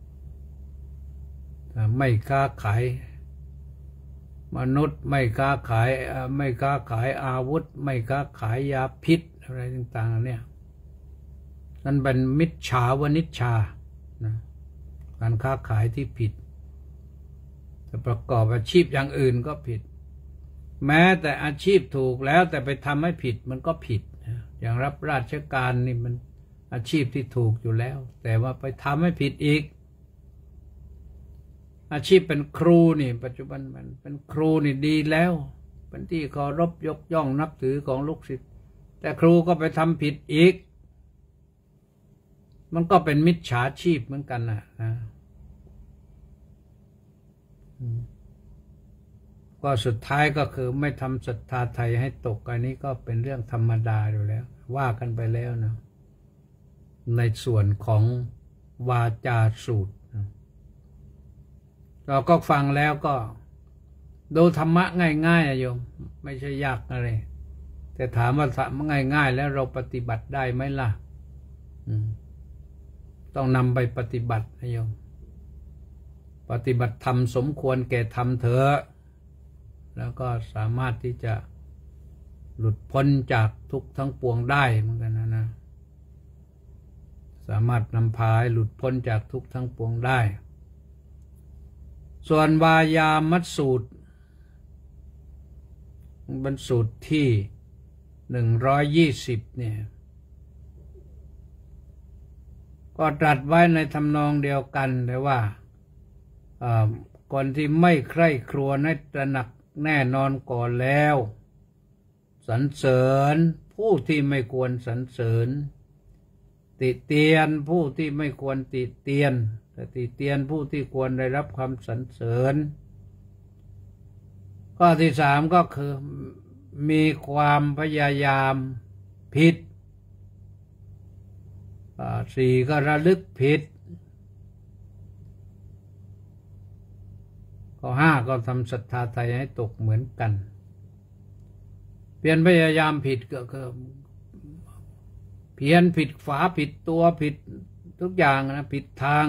ไม่ค้าขายมนุษย์ไม่ค้าขายอาวุธไม่ค้าขายยาพิษอะไรต่างๆเนี่ยนั่นเป็นมิจฉาวณิชฌานะการค้าขายที่ผิดจะประกอบอาชีพอย่างอื่นก็ผิดแม้แต่อาชีพถูกแล้วแต่ไปทำให้ผิดมันก็ผิดอย่างรับราชการนี่มันอาชีพที่ถูกอยู่แล้วแต่ว่าไปทำให้ผิดอีกอาชีพเป็นครูนี่ปัจจุบันมันเป็นครูนี่ดีแล้วเป็นที่เคารพยกย่องนับถือของลูกศิษย์แต่ครูก็ไปทำผิดอีกมันก็เป็นมิจฉาชีพเหมือนกันนะก็สุดท้ายก็คือไม่ทำศรัทธาไทยให้ตกอันนี้ก็เป็นเรื่องธรรมดาอยู่แล้วว่ากันไปแล้วนะในส่วนของวาจาสูตรเราก็ฟังแล้วก็ดูธรรมะง่ายๆโยมไม่ใช่ยากอะไรแต่ถามว่าธรรมะง่ายๆแล้วเราปฏิบัติได้ไหมล่ะต้องนำไปปฏิบัตินะโยมปฏิบัติธรรมสมควรแก่ธรรมเถอะแล้วก็สามารถที่จะหลุดพ้นจากทุกข์ทั้งปวงได้เหมือนกันนะสามารถนำพาให้หลุดพ้นจากทุกข์ทั้งปวงได้ส่วนวายามัตสูตรเป็นสูตรที่120เนี่ยก็ตรัสไว้ในทำนองเดียวกันแต่ว่าคนที่ไม่ใคร่ครวญให้ตระหนักแน่นอนก่อนแล้วสรรเสริญผู้ที่ไม่ควรสรรเสริญติเตียนผู้ที่ไม่ควรติเตียนแต่ติเตียนผู้ที่ควรได้รับความสรรเสริญข้อที่3ก็คือมีความพยายามผิด4ก็ระลึกผิดข้อ5ก็ทำศรัทธาไทยให้ตกเหมือนกันเพียรพยายามผิดก็คือเพียรผิดฝาผิดตัวผิดทุกอย่างนะผิดทาง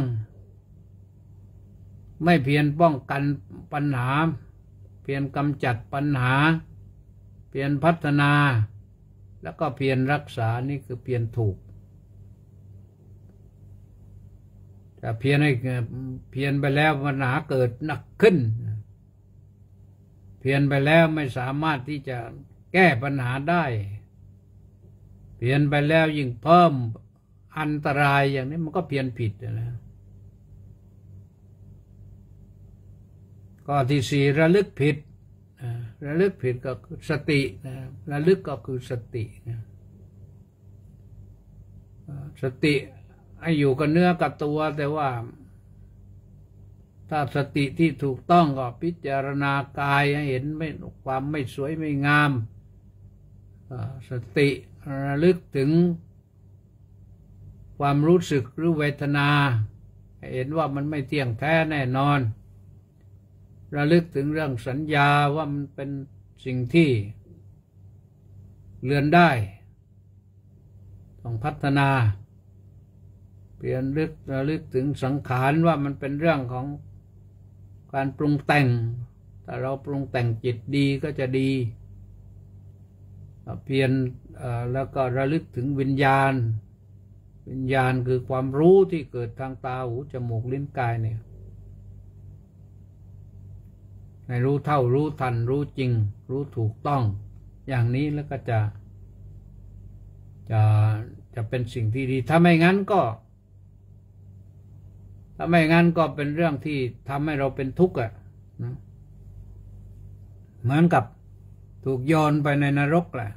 ไม่เพียรป้องกันปัญหาเพียรกำจัดปัญหาเพียรพัฒนาแล้วก็เพียรรักษานี่คือเพียรถูกแต่เพียรให้เพียรไปแล้วปัญหาเกิดหนักขึ้นเพียรไปแล้วไม่สามารถที่จะแก้ปัญหาได้เพียรไปแล้วยิ่งเพิ่มอันตรายอย่างนี้มันก็เพียรผิดนะข้อที่4ระลึกผิดระลึกผิดก็คือสติระลึกก็คือสติสติให้อยู่กับเนื้อกับตัวแต่ว่าถ้าสติที่ถูกต้องก็พิจารณากายให้เห็นความไม่สวยไม่งามสติระลึกถึงความรู้สึกหรือเวทนาให้เห็นว่ามันไม่เที่ยงแท้แน่นอนระลึกถึงเรื่องสัญญาว่ามันเป็นสิ่งที่เลือนได้ต้องพัฒนาเปลี่ยนระลึกถึงสังขารว่ามันเป็นเรื่องของการปรุงแต่งถ้าเราปรุงแต่งจิตดีก็จะดีเพียรแล้วก็ระลึกถึงวิญญาณวิญญาณคือความรู้ที่เกิดทางตาหูจมูกลิ้นกายเนี่ยในรู้เท่ารู้ทันรู้จริงรู้ถูกต้องอย่างนี้แล้วก็จะเป็นสิ่งที่ดีถ้าไม่งั้นก็เป็นเรื่องที่ทำให้เราเป็นทุกข์นะเหมือนกับถูกโยนไปในนรกแหละ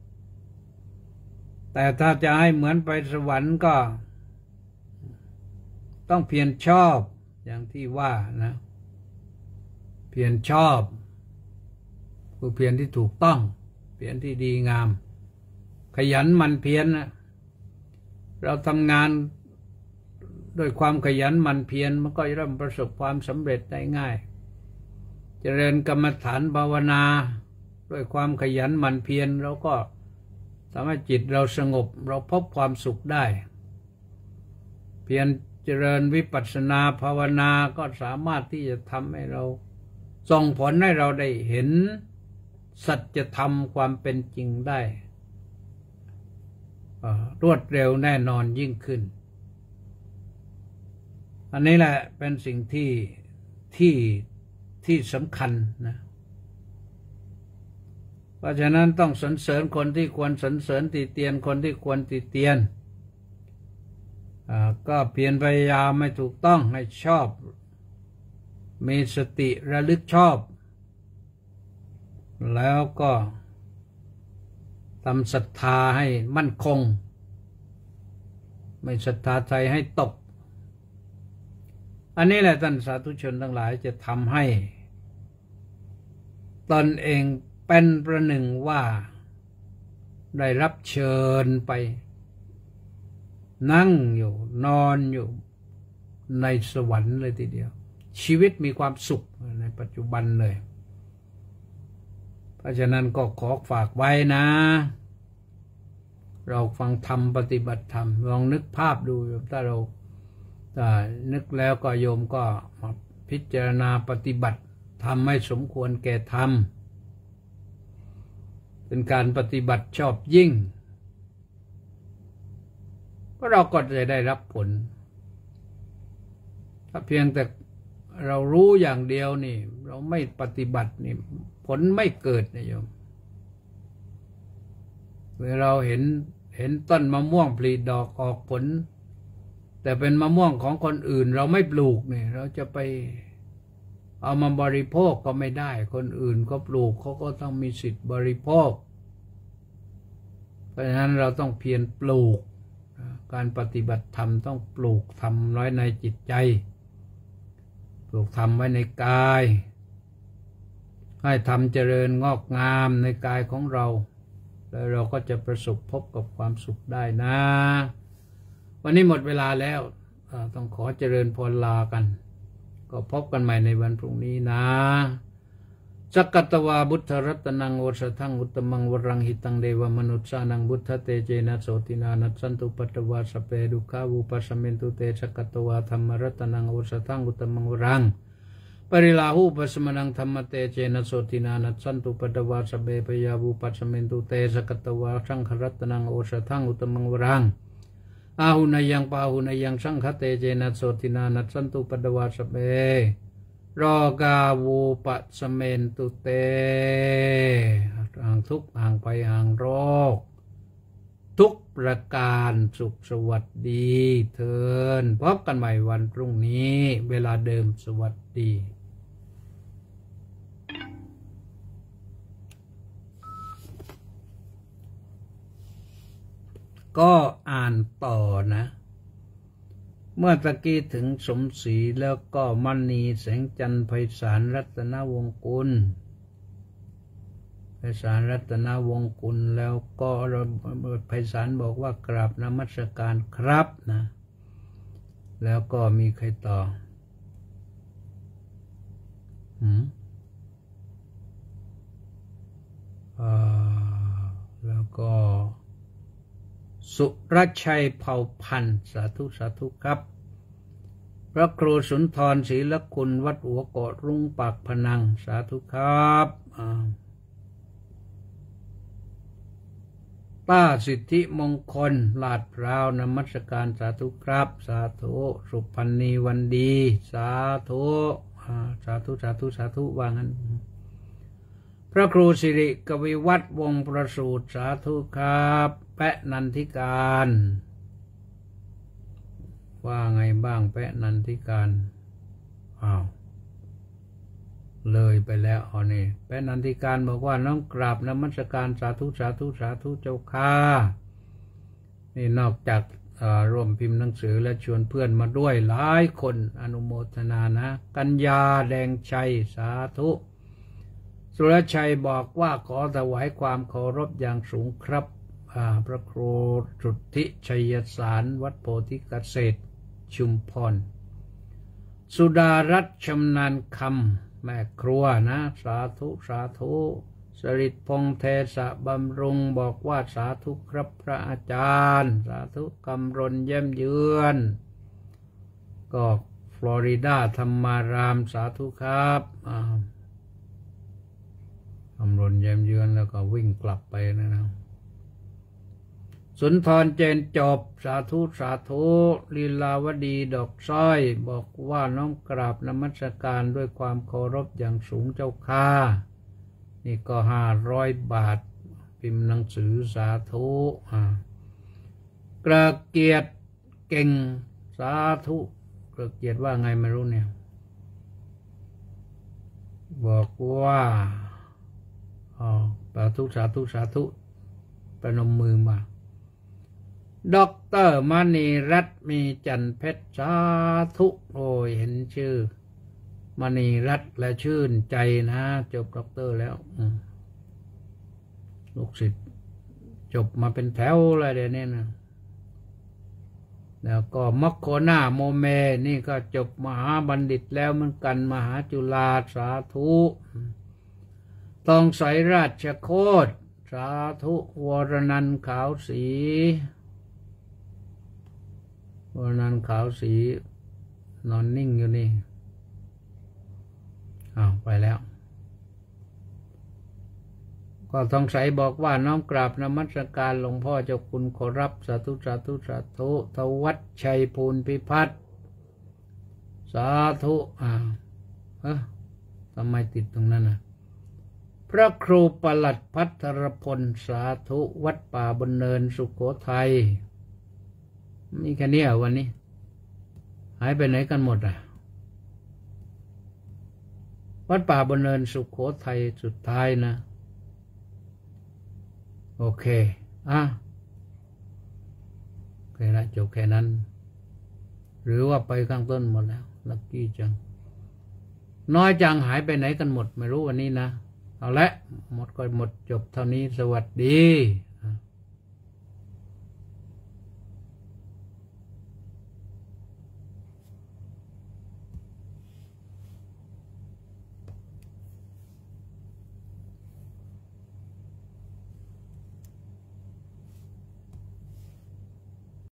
แต่ถ้าจะให้เหมือนไปสวรรค์ก็ต้องเพียรชอบอย่างที่ว่านะเพียรชอบคือเพียรที่ถูกต้องเพียรที่ดีงามขยันหมั่นเพียรนะเราทำงานด้วยความขยันหมั่นเพียรมันก็เริ่มประสบความสำเร็จได้ง่ายเจริญกรรมฐานภาวนาด้วยความขยันหมั่นเพียรเราก็ทำให้จิตเราสงบเราพบความสุขได้เพียรเจริญวิปัสสนาภาวนาก็สามารถที่จะทำให้เราส่งผลให้เราได้เห็นสัจธรรมความเป็นจริงได้รวดเร็วแน่นอนยิ่งขึ้นอันนี้แหละเป็นสิ่งที่สำคัญนะเพราะฉะนั้นต้องสรรเสริญคนที่ควรสรรเสริญติเตียนคนที่ควรติเตียนก็เพียรพยายามให้ถูกต้องให้ชอบมีสติระลึกชอบแล้วก็ทำศรัทธาให้มั่นคงไม่ศรัทธาใจให้ตกอันนี้แหละท่านสาธุชนทั้งหลายจะทำให้ตนเองเป็นประหนึ่งว่าได้รับเชิญไปนั่งอยู่นอนอยู่ในสวรรค์เลยทีเดียวชีวิตมีความสุขในปัจจุบันเลยเพราะฉะนั้นก็ขอฝากไว้นะเราฟังธรรมปฏิบัติธรรมลองนึกภาพดูถ้าเรานึกแล้วก็โยมก็มาพิจารณาปฏิบัติทำให้สมควรแก่ธรรมเป็นการปฏิบัติชอบยิ่งก็เราก็จะได้รับผลถ้าเพียงแต่เรารู้อย่างเดียวนี่เราไม่ปฏิบัตินี่ผลไม่เกิดนะโยมเมื่อเราเห็นต้นมะม่วงผลิดอกออกผลแต่เป็นมะม่วงของคนอื่นเราไม่ปลูกเนี่ยเราจะไปเอามาบริโภคก็ไม่ได้คนอื่นก็ปลูกเขาก็ต้องมีสิทธิ์บริโภคเพราะฉะนั้นเราต้องเพียรปลูกการปฏิบัติธรรมต้องปลูกธรรมไว้ในจิตใจปลูกธรรมไว้ในกายให้ธรรมเจริญงอกงามในกายของเราแล้วเราก็จะประสบพบกับความสุขได้นะวันนี้หมดเวลาแล้วต้องขอเจริญพรลากันก็พบกันใหม่ในวันพรุ่งนี้นะสักกัตวาบุตรรัตนังโอสทังอุตมังวรังหิตังเดวมนุษสานังบุตรเตเจนะโสตินานัสสันตุปัตตวาสเปดุขาวุปัสเมนตุเตสักกัตวาธรรมรัตนังโอสทังอุตมังวรังปริลาหูปัสมนังธรรมเตเจนะโสตินานัสสันตุปัตตวาสเปปยาวุปัสเมนตุเตสักกัตวาสังขรัตนังโอสทังอุตมังวรังอาหุนายังปาหุนายังสังฆเตเจนะโสตินานัสสันตุปัตตวาสเปโรกาวูปัสเมนตุเตห่างทุกข์ห่างไปห่างโรคทุกประการสุขสวัสดีเถิดพบกันใหม่วันพรุ่งนี้เวลาเดิมสวัสดีก็อ่านต่อนะเมื่อตะกี้ถึงสมศรีแล้วก็มณีแสงจันทร์ไพศาลรัตนวงศ์กุลไพศาลรัตนวงศ์กุลแล้วก็ไพศาลบอกว่ากราบนมัสการครับนะแล้วก็มีใครต่อแล้วก็สุรชัยเผ่าพันธ์สาธุสาธุครับพระครูสุนทรศรีละคุณวัดหัวเกาะรุ่งปากพนังสาธุครับต้าสิทธิมงคลลาดพร้าวนมัสการสาธุครับสาธุสุพรรณีวันดีสาธุสาธุสาธุสาธุว่างั้นพระครูสิริกวิวัฒน์วงศ์ประสูติสาธุครับแปะนันทิการว่าไงบ้างแปะนันทิการเลยไปแล้วนี่แปะนันทิการบอกว่าน้องกราบนมัสการสาธุสาธุสาธุเจ้าค่ะนี่นอกจากร่วมพิมพ์หนังสือและชวนเพื่อนมาด้วยหลายคนอนุโมทนานะกัญญาแดงชัยสาธุสุรชัยบอกว่าขอถวายความเคารพอย่างสูงครับพระครูสุทธิชัยสารวัดโพธิเกษตรชุมพรสุดารัตน์ชำนาญคำแม่ครัวนะสาธุสาธุสริตพงษ์เทสะบำรุงบอกว่าสาธุครับพระอาจารย์สาธุกำรณเยี่ยมเยือนก็ฟลอริดาธรรมารามสาธุครับกำรณเยี่ยมเยือนแล้วก็วิ่งกลับไปนะสุนทรเจนจบสาธุสาธุลีลาวดีดอกสร้อยบอกว่าน้อมกราบนมัสการด้วยความเคารพอย่างสูงเจ้าค่ะนี่ก็500 บาทพิมพ์หนังสือสาธุกระเกียรติเก่งสาธุกระเกียรติว่าไงไม่รู้เนี่ยบอกว่าสาธุสาธุสาธุประนมมือมาด็อกเตอร์มณีรัตน์มีจันเพชรสาธุโอ้ยเห็นชื่อมณีรัตน์และชื่นใจนะจบด็อกเตอร์แล้วลูกศิษย์จบมาเป็นแถวเลยเดี๋ยวนี้นะแล้วก็มัคโคนาโมเมนี่ก็จบมหาบัณฑิตแล้วเหมือนกันมหาจุฬาสาธุทองใสราชโคตรสาธุวรนันท์ขาวศรีวรนันท์ขาวศรีนอนนิ่งอยู่นี่ไปแล้วก็ทองใสบอกว่าน้อมกราบนมัสการหลวงพ่อเจ้าคุณขอรับสาธุสาธุสาธุทวัชชัยภูลพิพัฒน์สาธุทำไมติดตรงนั้นนะพระครูประหลัดพัทรพลสาธุวัดป่าบนเนินสุโขทัยมีแค่นี้วันนี้หายไปไหนกันหมดวัดป่าบนเนินสุโขทัยสุดท้ายนะโอเคแค่นั้นจบแค่นั้นหรือว่าไปข้างต้นหมดแล้วลัคกี้จังน้อยจังหายไปไหนกันหมดไม่รู้วันนี้นะเอาละหมดก็หมดจบเท่านี้สวัสดี